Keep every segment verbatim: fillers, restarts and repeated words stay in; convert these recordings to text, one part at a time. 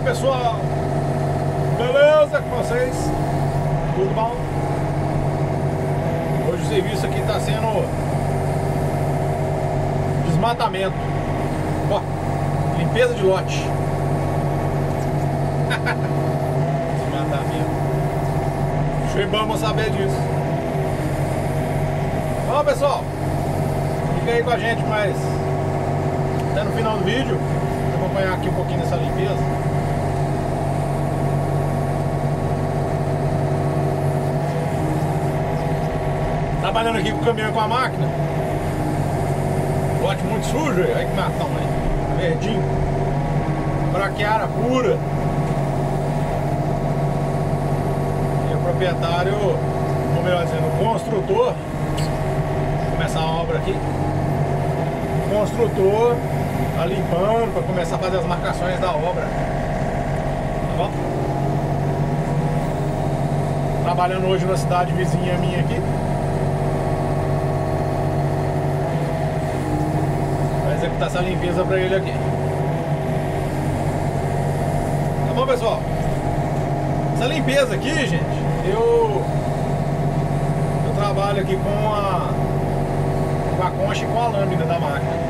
pessoal, beleza com vocês? Tudo bom? Hoje o serviço aqui está sendo desmatamento, ó, limpeza de lote. Desmatamento. Achei bom saber disso. Bom, pessoal, fica aí com a gente, mas até no final do vídeo acompanhar aqui um pouquinho dessa limpeza. Trabalhando aqui com o caminhão e com a máquina. Lote muito sujo aí, olha que matão aí, verdinho, braquiara pura. E o proprietário, ou melhor dizendo, o construtor, vou começar a obra aqui. O construtor tá limpando para começar a fazer as marcações da obra, tá bom? Trabalhando hoje na cidade vizinha minha aqui. Vai executar essa limpeza para ele aqui. Tá bom, pessoal? Essa limpeza aqui, gente, eu eu trabalho aqui com a com a concha e com a lâmina da máquina.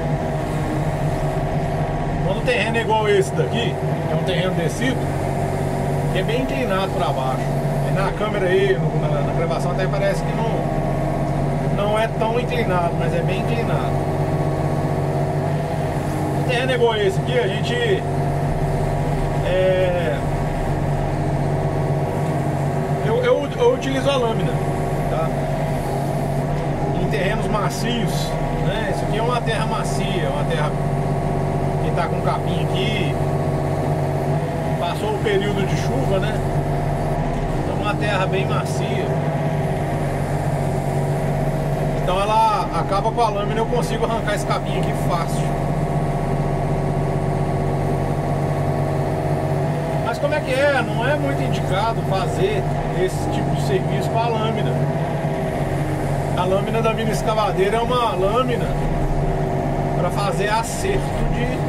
Quando o terreno é igual esse daqui, é um terreno descido, que é bem inclinado para baixo. E na câmera aí, no, na, na gravação até parece que não, não é tão inclinado, mas é bem inclinado. O terreno é igual esse aqui, a gente é, eu, eu, eu utilizo a lâmina, tá? Em terrenos macios, né? Isso aqui é uma terra macia, uma terra tá com capim aqui, passou o período de chuva, né? Então uma terra bem macia, então ela acaba com a lâmina, eu consigo arrancar esse capim aqui fácil. Mas como é que é? Não é muito indicado fazer esse tipo de serviço com a lâmina. A lâmina da mini escavadeira é uma lâmina para fazer acerto de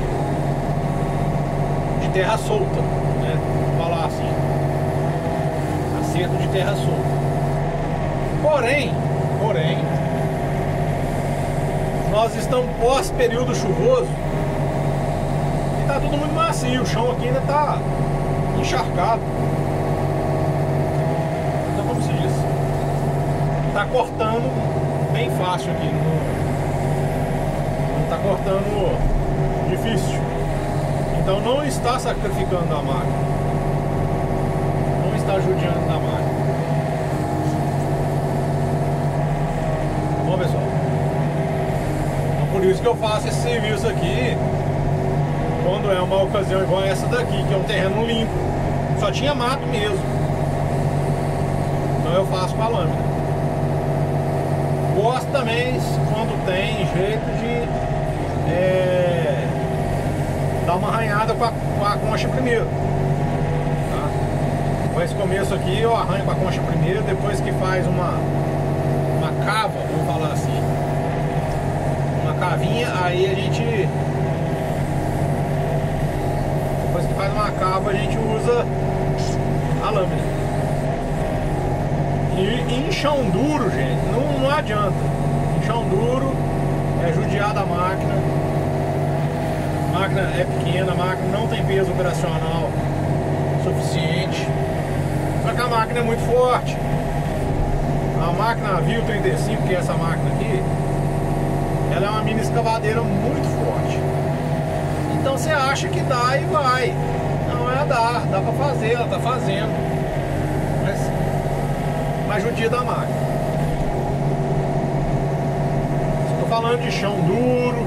terra solta, né? Vamos falar assim, acerto de terra solta. Porém, porém, nós estamos pós período chuvoso e tá tudo muito macio, o chão aqui ainda tá encharcado. Então, como se diz, tá cortando bem fácil aqui, não, não tá cortando difícil. Então não está sacrificando a máquina, não está judiando da máquina. Bom, pessoal, então por isso que eu faço esse serviço aqui quando é uma ocasião igual essa daqui, que é um terreno limpo, só tinha mato mesmo. Então eu faço com a lâmina. Gosto também quando tem jeito de é, dá uma arranhada com a, com a concha primeiro, tá? Com esse começo aqui eu arranho com a concha primeiro, depois que faz uma uma cava, vamos falar assim, uma cavinha, aí a gente, depois que faz uma cava, a gente usa a lâmina. E em chão duro, gente, não, não adianta. Em chão duro é judiar da máquina. A máquina é pequena, a máquina não tem peso operacional suficiente. Só que a máquina é muito forte. A máquina Avil trinta e cinco, que é essa máquina aqui, ela é uma mini escavadeira muito forte. Então você acha que dá e vai. Não é dar, dá pra fazer, ela tá fazendo. Mas, mas judia da máquina. Estou falando de chão duro,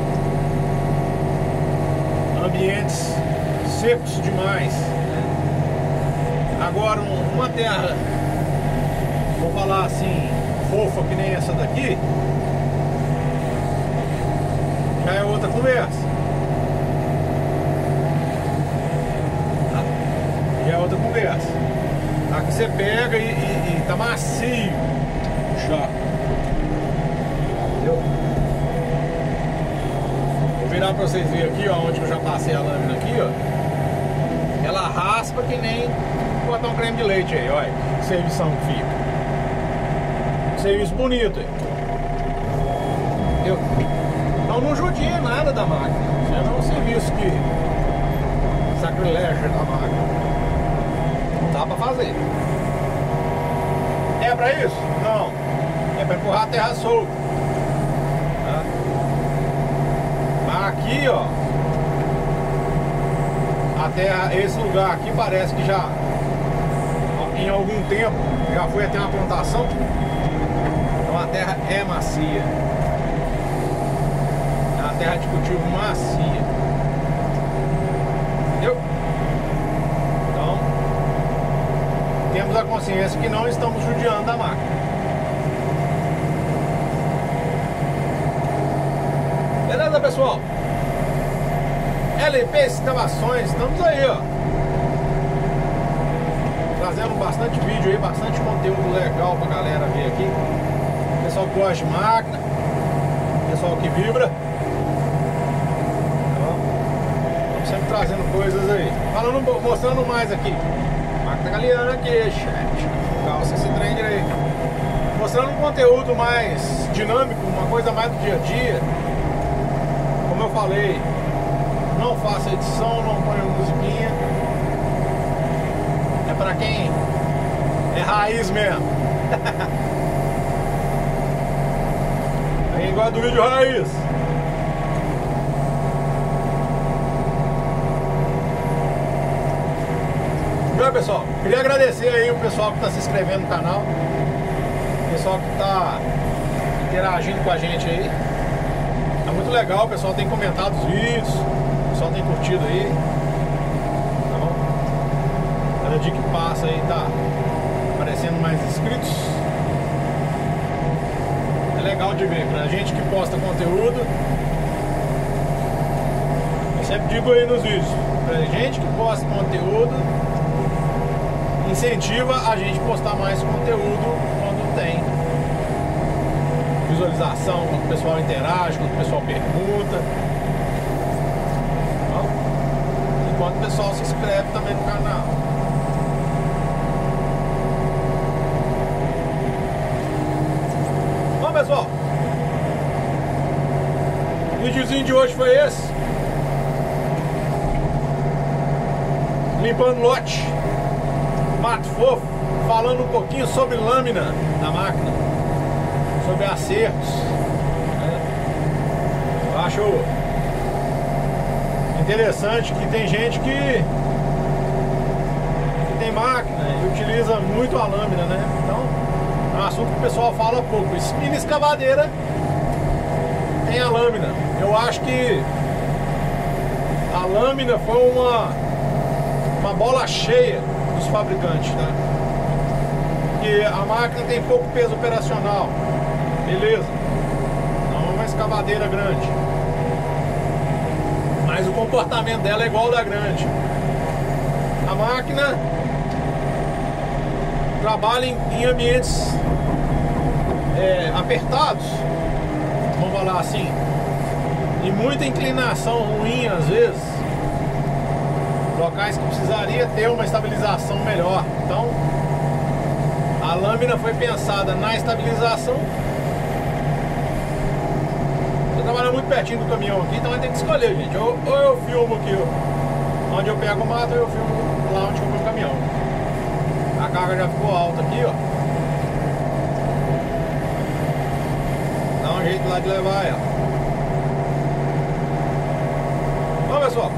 ambientes secos demais. Agora um, uma terra, vou falar assim, fofa que nem essa daqui, já é outra conversa. Já é outra conversa. Aqui você pega e, e, e tá macio já. Entendeu? Vou virar pra vocês verem aqui, ó, onde eu já passei a lâmina aqui, ó. ela raspa que nem botar um creme de leite aí, olha. Que servição que fica. Serviço bonito aí. Eu, então não judia nada da máquina. Isso é um serviço que sacrilégio da máquina. Não dá pra fazer. É pra isso? Não. É pra empurrar a terra solta. Tá? Mas aqui, ó, a terra, esse lugar aqui parece que já em algum tempo já foi até uma plantação. Então a terra é macia. É uma terra de cultivo macia. Entendeu? Então temos a consciência que não estamos judiando da máquina. Beleza, pessoal? L P Escavações, estamos aí, ó, trazendo bastante vídeo aí, bastante conteúdo legal pra galera ver aqui. Pessoal que gosta de máquina, pessoal que vibra, estamos sempre trazendo coisas aí. Falando, mostrando mais aqui. Máquina galeana aqui, chat. Calça esse trem direito. Mostrando um conteúdo mais dinâmico, uma coisa mais do dia a dia. Como eu falei, não faço edição, não ponho musiquinha. É pra quem é raiz mesmo. Quem gosta do vídeo raiz. Então, pessoal, queria agradecer aí o pessoal que está se inscrevendo no canal, o pessoal que está interagindo com a gente aí. É muito legal, o pessoal tem comentado os vídeos, o pessoal tem curtido aí. Tá bom? Cada dia que passa aí tá aparecendo mais inscritos. É legal de ver, pra gente que posta conteúdo. Eu sempre digo aí nos vídeos, pra gente que posta conteúdo, incentiva a gente postar mais conteúdo quando tem visualização, quando o pessoal interage, quando o pessoal pergunta. Bom, enquanto o pessoal se inscreve também no canal. Bom, pessoal, o videozinho de hoje foi esse. Limpando lote, mato fofo, falando um pouquinho sobre lâmina na máquina, sobre acertos, né? Eu acho interessante que tem gente que, que tem máquina e utiliza muito a lâmina, né? Então é um assunto que o pessoal fala pouco. Mini escavadeira tem a lâmina. Eu acho que a lâmina foi uma uma bola cheia dos fabricantes, tá? Porque a máquina tem pouco peso operacional. Beleza, não é uma escavadeira grande, mas o comportamento dela é igual ao da grande. A máquina trabalha em, em ambientes é, apertados, vamos falar assim, e muita inclinação ruim às vezes, locais que precisaria ter uma estabilização melhor. Então a lâmina foi pensada na estabilização. Trabalha muito pertinho do caminhão aqui, então vai ter que escolher, gente. Ou, ou eu filmo aqui onde eu pego o mato, ou eu filmo lá onde eu pego o caminhão. A carga já ficou alta aqui, ó. Dá um jeito lá de levar ela. Bom, pessoal,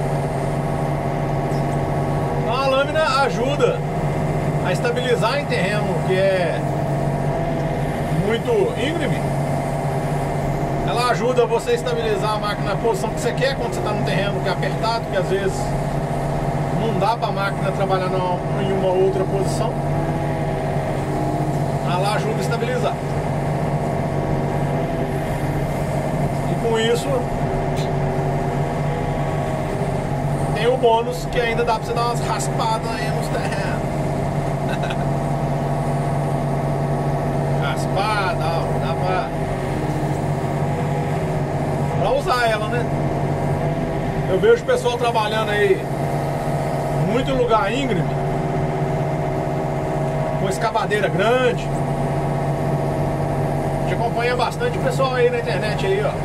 então a lâmina ajuda a estabilizar em terreno que é muito íngreme. Ela ajuda você a estabilizar a máquina na posição que você quer quando você está num terreno que é apertado, que às vezes não dá para a máquina trabalhar em uma outra posição. Ela ajuda a estabilizar. E com isso tem o bônus que ainda dá para você dar umas raspadas aí nos terrenos. Raspada, ó, dá pra pra usar ela, né? Eu vejo o pessoal trabalhando aí muito lugar íngreme, com escavadeira grande. A gente acompanha bastante o pessoal aí na internet aí, ó.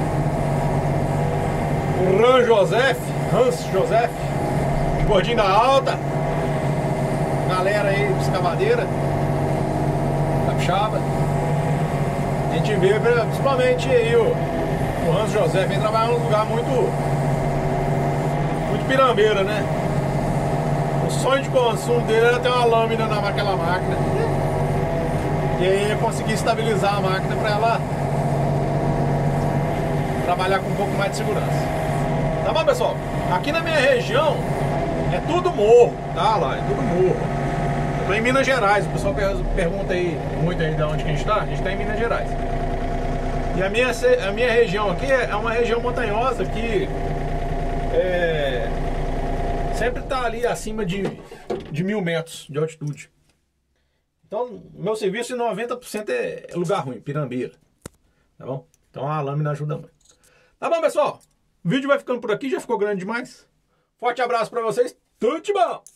O Ran Joseph, Hans Joseph, Gordinho da Alta, galera aí de escavadeira, capixaba. A gente vê principalmente aí o, o Hans Joseph vem trabalhar num lugar muito muito pirambeira, né? O sonho de consumo dele era ter uma lâmina naquela máquina. E aí ia conseguir estabilizar a máquina para ela trabalhar com um pouco mais de segurança. Tá bom, pessoal? Aqui na minha região é tudo morro, tá? Lá, é tudo morro. Eu tô em Minas Gerais, o pessoal pergunta aí muito aí de onde que a gente tá. A gente tá em Minas Gerais. E a minha, a minha região aqui é uma região montanhosa que é, sempre tá ali acima de, de mil metros de altitude. Então, meu serviço em noventa por cento é lugar ruim, pirambeira. Tá bom? Então a lâmina ajuda muito. Tá bom, pessoal? O vídeo vai ficando por aqui, já ficou grande demais. Forte abraço pra vocês, tudo de bom!